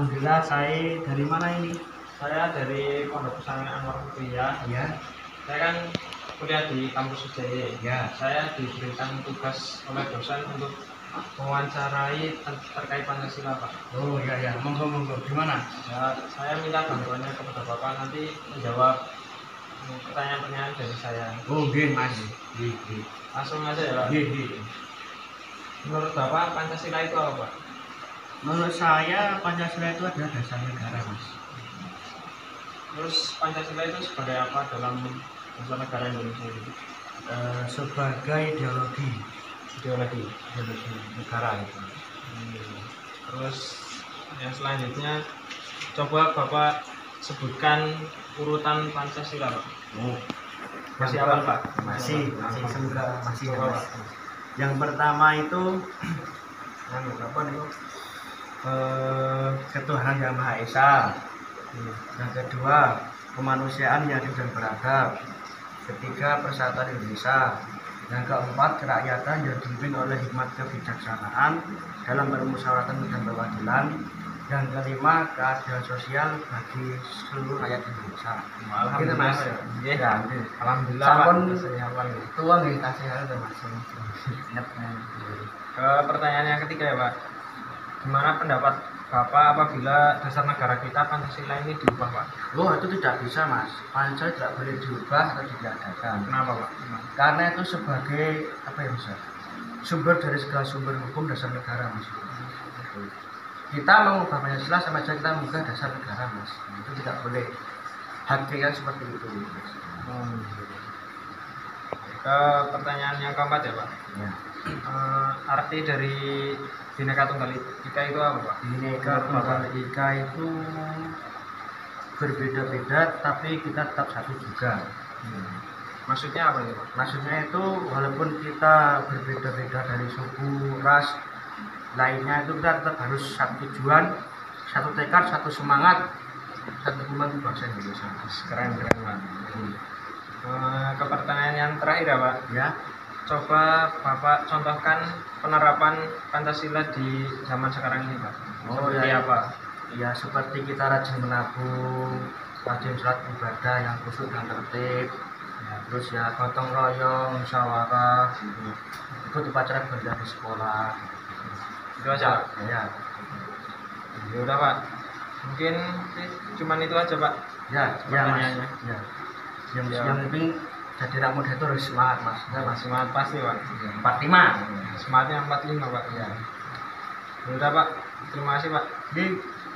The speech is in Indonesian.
Alhamdulillah, saya dari mana ini? Saya dari Pondok Pesantren Anwar Mutia. Ya, Saya kan kuliah di kampus UJY. ya. Saya diberikan tugas oleh dosen untuk mewawancarai terkait Pancasila, Pak. Oh ya, monggo. Gimana? Ya, saya minta bantuannya kepada Bapak nanti menjawab pertanyaan-pertanyaan dari saya. Oh, gini Mas. Gini. Langsung aja ya, Pak. Gini. Menurut Bapak Pancasila itu apa, Pak? Menurut saya Pancasila itu adalah dasar negara, Mas. Terus Pancasila itu sebagai apa dalam dasar negara Indonesia ini? Sebagai ideologi Ideologi. negara itu. Terus yang selanjutnya coba Bapak sebutkan urutan Pancasila, Pak. Oh, Masih apa, Pak? Masih semoga masih Coba, Mas. Pak. Yang pertama itu apa nih? Ketuhanan Yang Maha Esa. Yang kedua, kemanusiaan yang adil dan beradab. Ketiga, persatuan Indonesia. Yang keempat, kerakyatan yang dipimpin oleh hikmat kebijaksanaan dalam bermusyawaratan dan berkeadilan. Yang kelima, keadilan sosial bagi seluruh rakyat Indonesia. Gitu, Mas. Ya, Ya, alhamdulillah, Pak. sampun Saya hafal. tua nih kasih ada Mas. Ingat. Ke pertanyaan yang ketiga ya, Pak. Gimana pendapat Bapak apabila dasar negara kita Pancasila ini diubah, Pak? Oh, itu tidak bisa, Mas. Pancasila tidak boleh diubah atau ditiadakan. Kenapa, Pak? Karena itu sebagai apa ya, Mas? Sumber dari segala sumber hukum dasar negara, Mas. Kita mengubah Pancasila sama saja kita mengubah dasar negara, Mas. Itu tidak boleh. Hakikatnya seperti itu, Mas. Ke pertanyaan yang keempat ya, Pak. Ya. Arti dari Bhinneka Tunggal Ika itu apa, Pak? Bhinneka Tunggal Ika itu berbeda-beda, tapi kita tetap satu juga. Maksudnya apa itu, Pak? Maksudnya itu walaupun kita berbeda-beda dari suku, ras lainnya, itu kita tetap harus satu tujuan, satu tekad, satu semangat, satu tujuan untuk bangsa Indonesia. Keren, Pak. Ke pertanyaan yang terakhir ya, Pak. Ya, Coba Bapak contohkan penerapan Pancasila di zaman sekarang ini, Pak. Oh, Seperti ya. apa? ya seperti kita rajin menabung, rajin sholat ibadah yang khusyuk dan tertib, ya, terus ya gotong royong, musyawarah, gitu. Ikut upacara belajar di sekolah. Itu aja, Pak. Ya, Ya udah, Pak. Mungkin cuman itu aja, Pak. ya, Mas. Pertanyaannya. Ya. Yang Ya. yang penting jadi anak muda itu harus semangat, Mas. Ya, Mas. Semangat pasti, Pak. 45. Semangatnya 45, Pak. Ya. Ya udah, Pak. Terima kasih, Pak. Jadi